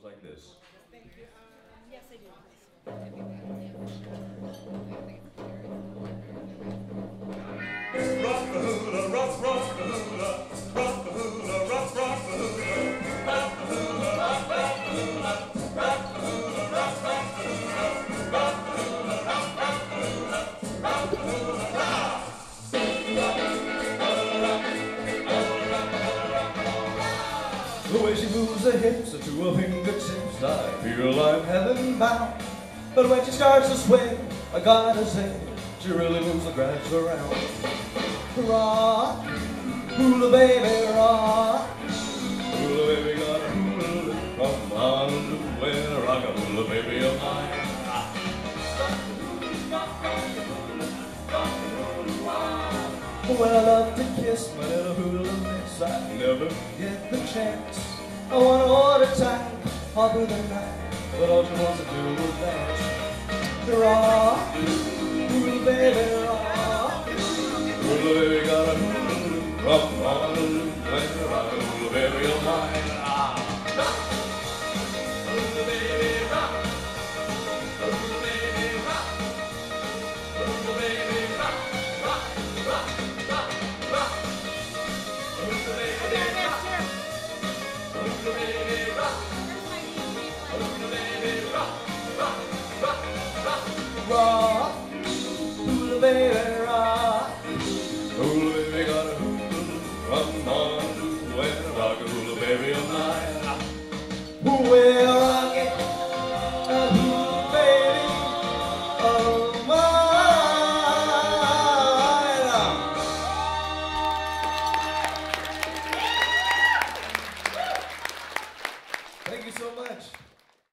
goes like this. Thank you. Yes, I do, please. Rock the hula, rock the hula, rock the hula, rock the hula, rock the hula, rock the hula, rock the hula, rock the hula, rock the hula, rock the hula, rock the hula, rock. The way she moves her hips to her fingertips, I feel I'm heaven bound. But when she starts to swing, I gotta say, she really moves the grass around. Rock, hula baby, rock. Hula baby, got a hula, from Honolulu, and rock a hula baby of mine. Well, I love to kiss my little hula miss, I never get the chance. I wanna hold her tight all through the night, but all she wants to do is dance. Rock, hula baby, rock. Hula baby got a hula from Honolulu, and rock a hula baby of mine. Rock, hula baby, rock. Hula baby, rock. Hula baby, rock. Rock, rock, rock, rock. Hula baby, rock. Hula baby, rock. Hula baby, rock. Rock, rock, rock. Rock, hula baby, rock. Hula baby got a hula from Honolulu, and rock a hula baby of mine. Who will rock it? A hula baby of mine. Thank you so much.